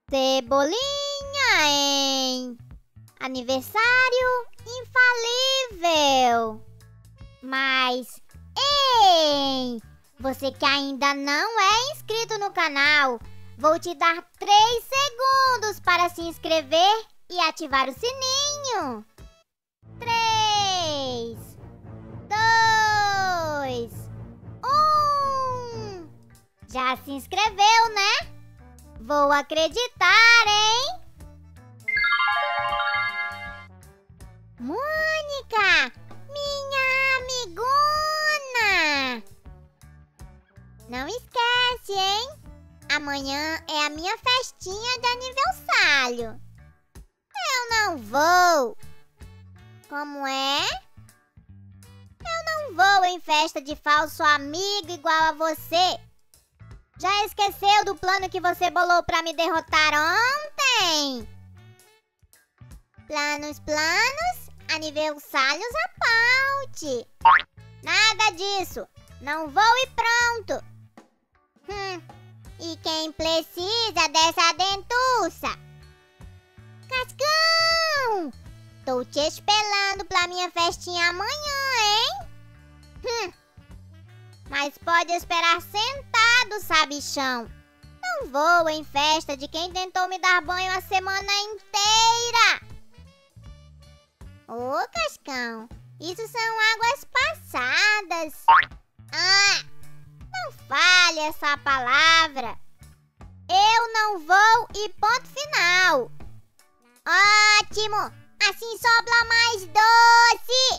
Cebolinha, hein? Aniversário infalível. Mas, ei, você que ainda não é inscrito no canal, vou te dar 3 segundos para se inscrever e ativar o sininho. 3, 2, 1. Já se inscreveu, né? Vou acreditar, hein? Mônica, minha amigona! Não esquece, hein? Amanhã é a minha festinha de aniversário. Eu não vou. Como é? Eu não vou em festa de falso amigo igual a você. Já esqueceu do plano que você bolou pra me derrotar ontem? Planos, aniversários à parte. Nada disso. Não vou e pronto. E quem precisa dessa dentuça? Cascão! Tô te esperando pra minha festinha amanhã, hein? Mas pode esperar sentado, sabichão. Não vou em festa de quem tentou me dar banho a semana inteira. Ô, Cascão, isso são águas passadas. Não fale essa palavra. Eu não vou e ponto final. Ótimo! Assim sobra mais doce.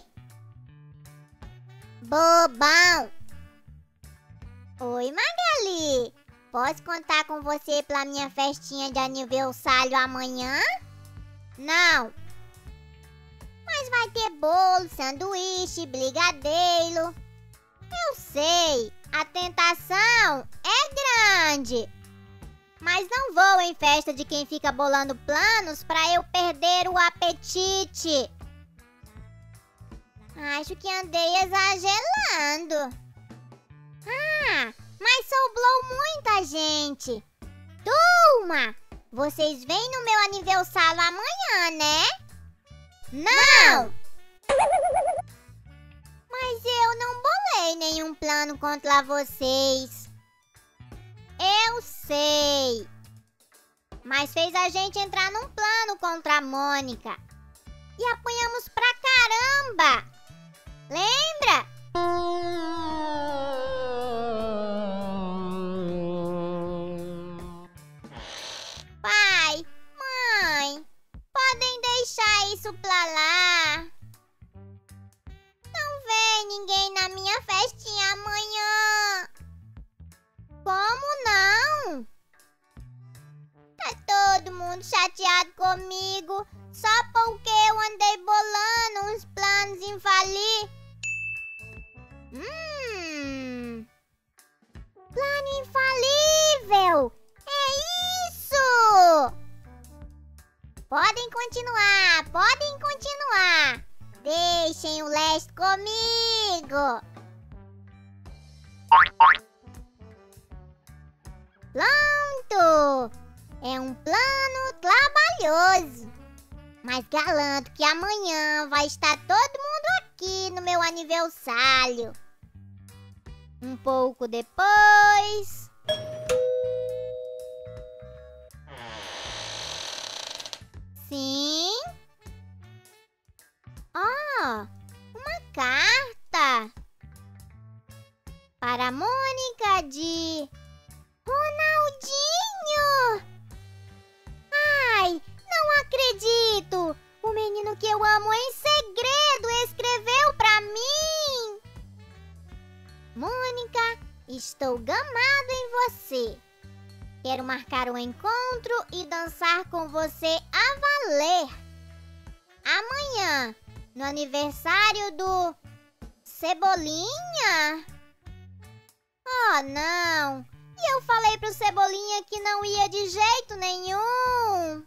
Bobão. Oi, Magali. Posso contar com você pra minha festinha de aniversário amanhã? Não. Mas vai ter bolo, sanduíche, brigadeiro. Eu sei, a tentação é grande. Mas não vou em festa de quem fica bolando planos pra eu perder o apetite. Acho que andei exagerando. Mas sobrou muita gente. Turma, vocês vêm no meu aniversário amanhã, né? Não! Mas eu não bolei nenhum plano contra vocês. Eu sei. Mas fez a gente entrar num plano contra a Mônica. E apanhamos pra caramba. Lembra? Pai, mãe, podem deixar isso pra lá. Não vem ninguém na minha festinha amanhã. Como não? Tá todo mundo chateado comigo só porque eu andei bolando uns planos infalíveis. Plano infalível! É isso! Podem continuar, podem continuar. Deixem o leste comigo. Pronto! É um plano trabalhoso. Mas garanto que amanhã vai estar todo mundo aqui no meu aniversário. Um pouco depois... Sim? Uma carta. Para a Mônica de... Ronaldinho! Ai, não acredito! O menino que eu amo em segredo escreveu pra mim! Mônica, estou gamado em você. Quero marcar um encontro e dançar com você a valer. Amanhã, no aniversário do Cebolinha? Oh, não! E eu falei pro Cebolinha que não ia de jeito nenhum.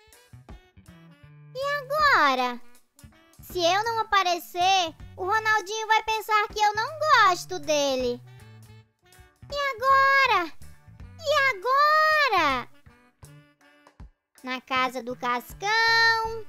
E agora? Se eu não aparecer, o Ronaldinho vai pensar que eu não gosto dele. E agora? E agora? na casa do Cascão.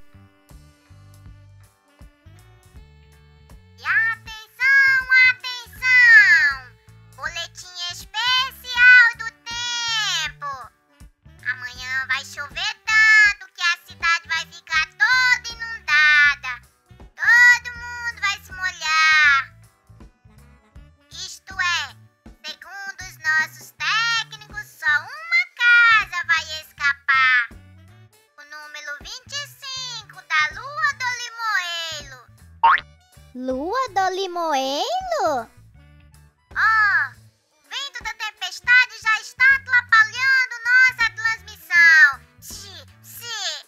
E atenção, atenção! Boletim especial do tempo! Amanhã vai chover tanto que a cidade vai ficar toda inundada. Todo mundo vai se molhar. Isto é, segundo os nossos técnicos, só uma casa vai escapar. O número 25 da Lua do Limoeiro. Lua do Limoeiro? Ó, o vento da tempestade já está atrapalhando nossa transmissão. Psi, psi.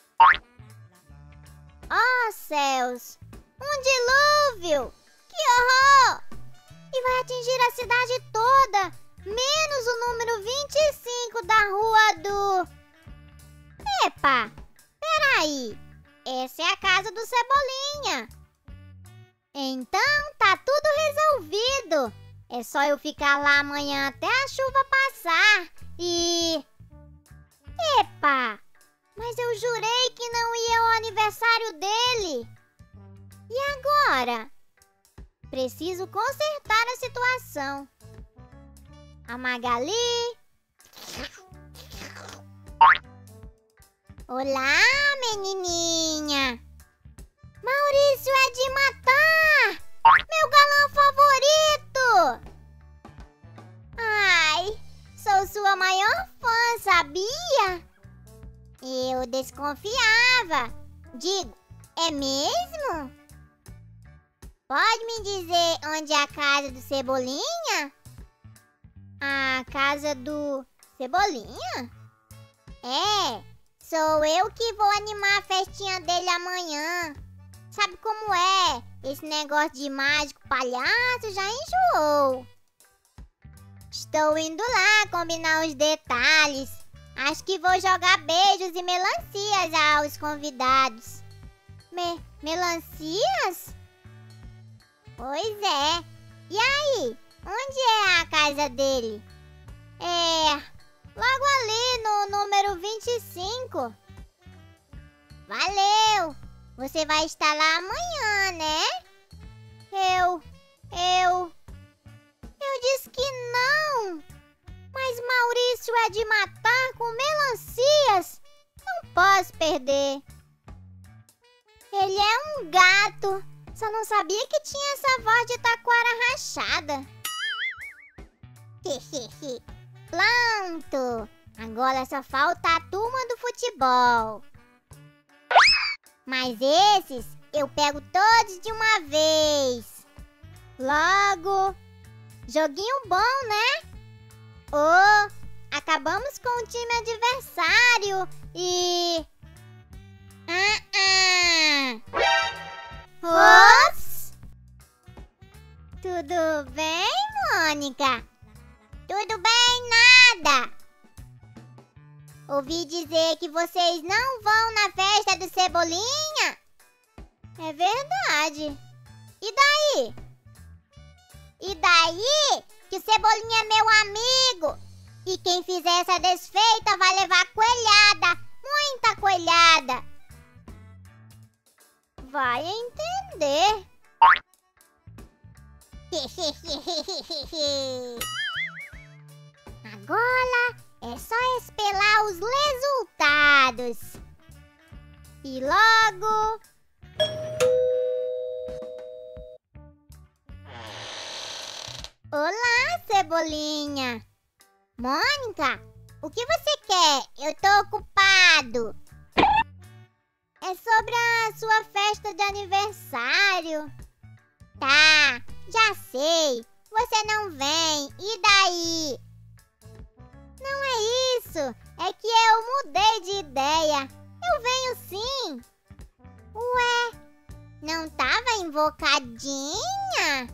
Oh, céus! Um dilúvio! Que horror! E vai atingir a cidade toda, menos o número 25 da rua do... Epa! Peraí! Essa é a casa do Cebolinha. Então tá tudo resolvido. É só eu ficar lá amanhã até a chuva passar e... Epa! Mas eu jurei que não ia ao aniversário dele. E agora? Preciso consertar a situação. A Magali... Olá, menininha. Maurício é de matar! Meu galã favorito! Ai, sou sua maior fã, sabia? Eu desconfiava. Digo, é mesmo? Pode me dizer onde é a casa do Cebolinha? A casa do Cebolinha? É, sou eu que vou animar a festinha dele amanhã. Sabe como é? Esse negócio de mágico palhaço já enjoou. Estou indo lá combinar os detalhes. Acho que vou jogar beijos e melancias aos convidados. Melancias? Pois é. E aí? Onde é a casa dele? É... logo ali no número 25. Valeu! Você vai estar lá amanhã, né? Eu disse que não. Mas Maurício é de matar com melancias. Não posso perder. Ele é um gato. Só não sabia que tinha essa voz de taquara rachada. Pronto. Agora só falta a turma do futebol. Mas esses eu pego todos de uma vez. Logo. Joguinho bom, né? Acabamos com o time adversário e... Ops! Tudo bem, Mônica? Tudo bem, nada. Ouvi dizer que vocês não vão na festa do Cebolinha? É verdade. E daí? E daí que o Cebolinha é meu amigo. E quem fizer essa desfeita vai levar coelhada. Muita coelhada. Vai entender. Agora é só esperar os resultados. E logo... Olá, Cebolinha. Mônica, o que você quer? Eu tô ocupado. É sobre a sua festa de aniversário. Tá, já sei. Você não vem. E daí? Não é isso. É que eu mudei de ideia. Eu venho sim. Ué, não tava invocadinha?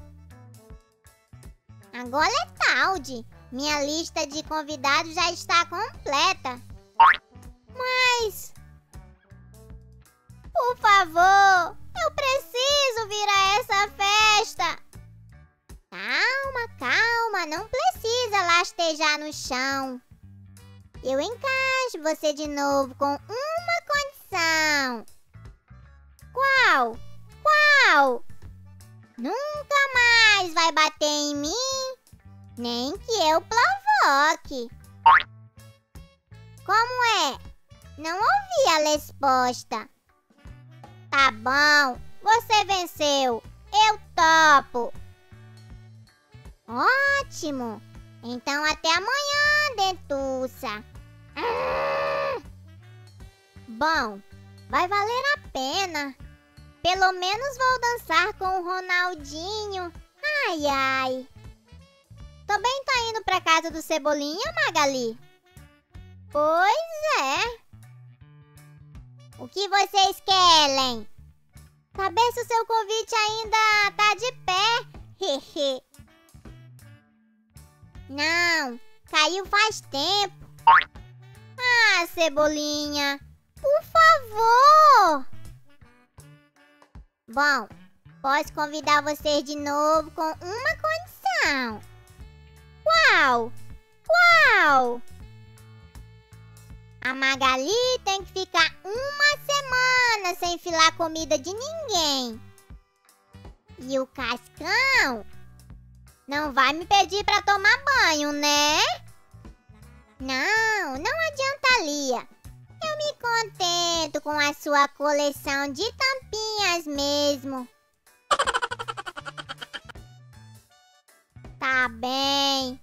Agora é tarde. Minha lista de convidados já está completa. Mas... por favor, eu preciso vir a essa festa. Calma, calma, não precisa lastejar no chão. Eu encaixo você de novo com uma Não! Qual? Qual? Nunca mais vai bater em mim, nem que eu provoque. Como é? Não ouvi a resposta. Tá bom, você venceu. Eu topo. Ótimo. Então até amanhã, dentuça. Bom, vai valer a pena. Pelo menos vou dançar com o Ronaldinho. Ai, ai. Também tá indo pra casa do Cebolinha, Magali? Pois é. O que vocês querem? Saber se o seu convite ainda tá de pé. Não, caiu faz tempo. Ah, Cebolinha, por favor. Bom, posso convidar vocês de novo com uma condição. Qual? Qual? A Magali tem que ficar uma semana sem filar comida de ninguém. E o Cascão não vai me pedir pra tomar banho, né? Não adiantaria. Eu me contento com a sua coleção de tampinhas mesmo. Tá bem.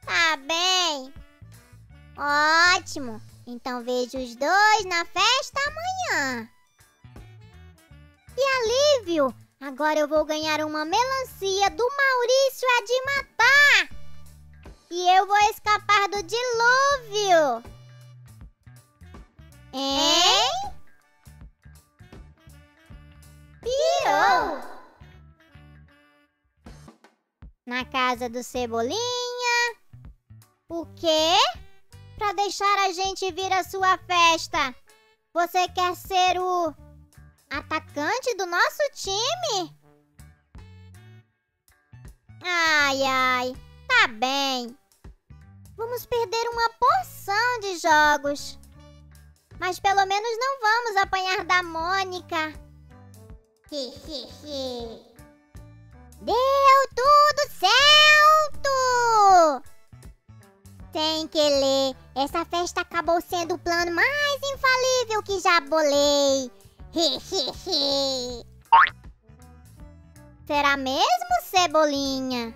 Ótimo. Então vejo os dois na festa amanhã. Que alívio! Agora eu vou ganhar uma melancia do Maurício é de matar. E eu vou escapar do dilúvio. Hein? Pirou! Na casa do Cebolinha. O quê? Pra deixar a gente vir à sua festa, você quer ser o atacante do nosso time? Ai, tá bem. Vamos perder uma porção de jogos. Mas pelo menos não vamos apanhar da Mônica. Deu tudo certo! Sem querer, essa festa acabou sendo o plano mais infalível que já bolei. Será mesmo, Cebolinha?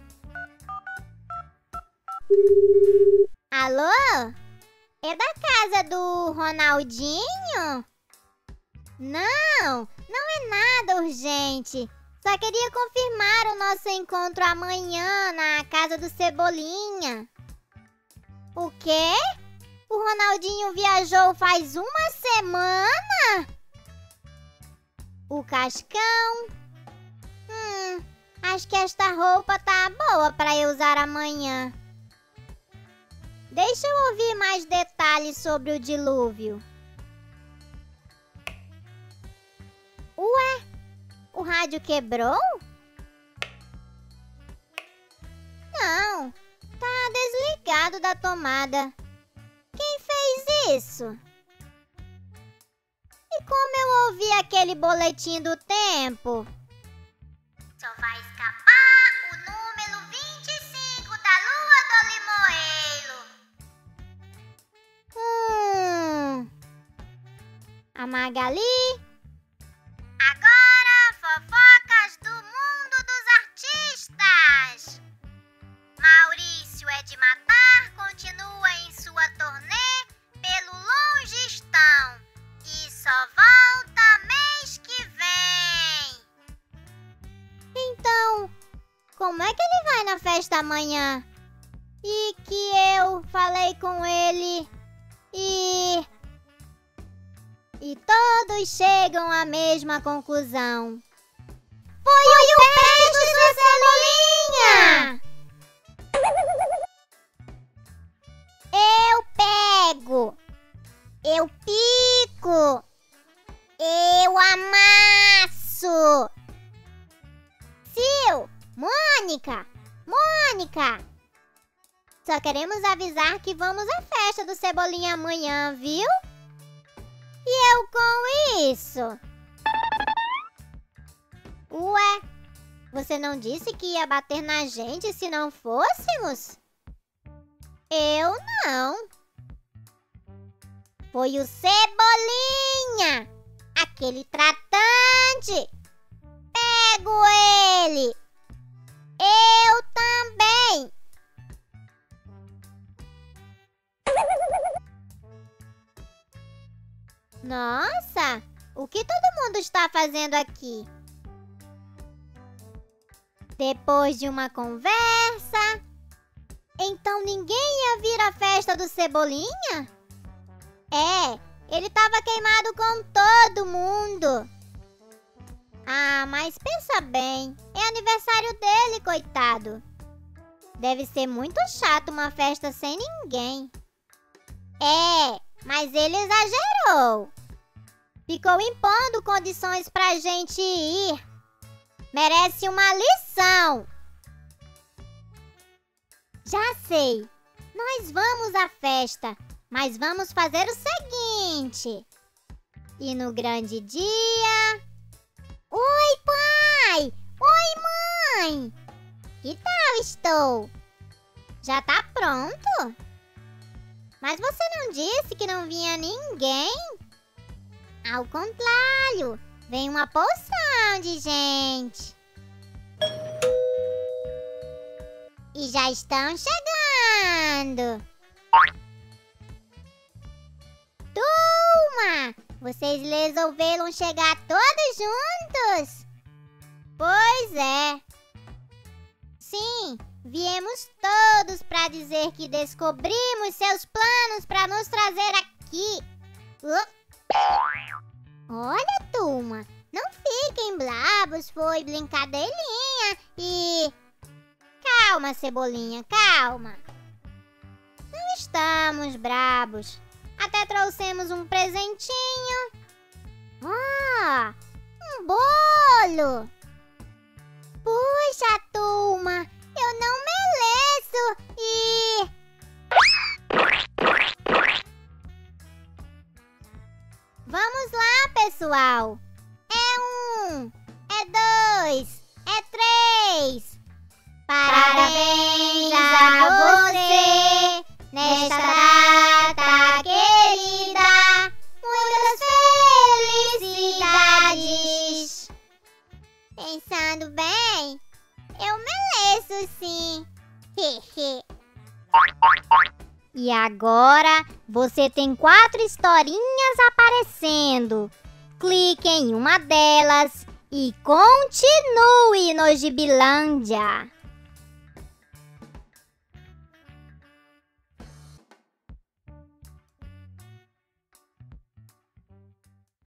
Alô? É da casa do Ronaldinho? Não é nada urgente. Só queria confirmar o nosso encontro amanhã na casa do Cebolinha. O quê? O Ronaldinho viajou faz uma semana? O Cascão? Acho que esta roupa tá boa pra eu usar amanhã. Deixa eu ouvir mais detalhes sobre o dilúvio. Ué, o rádio quebrou? Não, tá desligado da tomada. Quem fez isso? E como eu ouvi aquele boletim do tempo? Só vai escapar o número 25 da lua do limoeiro. A Magali. Agora, fofocas do mundo dos artistas. Maurício é de matar continua em sua turnê pelo Longistão e só volta mês que vem. Então, como é que ele vai na festa amanhã? E que eu falei com ele e todos chegam à mesma conclusão. Foi o pé do Cebolinha! Eu pego, eu pico, eu amasso. Sil, Mônica, só queremos avisar que vamos à festa do Cebolinha amanhã, viu? E eu com isso? Ué, você não disse que ia bater na gente se não fôssemos? Eu não. Foi o Cebolinha, aquele tratante. Pego ele. Eu também. Nossa, o que todo mundo está fazendo aqui? Depois de uma conversa, então ninguém ia vir à festa do Cebolinha? É, ele estava queimado com todo mundo. Ah, mas pensa bem, é aniversário dele, coitado. Deve ser muito chato uma festa sem ninguém. É, mas ele exagerou. Ficou impondo condições pra gente ir. Merece uma lição. Já sei, nós vamos à festa, mas vamos fazer o seguinte. E no grande dia... Oi, pai! Oi, mãe! Que tal estou? Já tá pronto? Mas você não disse que não vinha ninguém? Ao contrário, vem uma porção de gente. E já estão chegando. Turma, vocês resolveram chegar todos juntos? Pois é. Sim, viemos todos para dizer que descobrimos seus planos para nos trazer aqui. Olha, turma, não fiquem bravos, foi brincadeirinha e... Calma, Cebolinha, calma. Não estamos bravos. Até trouxemos um presentinho. Ah, um bolo. Puxa, turma, eu não mereço e... Vamos lá, pessoal. É 1, é 2, é 3. Parabéns a você nesta data querida. Muitas felicidades. Pensando bem, eu mereço sim. E agora você tem 4 historinhas aparecendo. Clique em uma delas e continue no Gibilândia.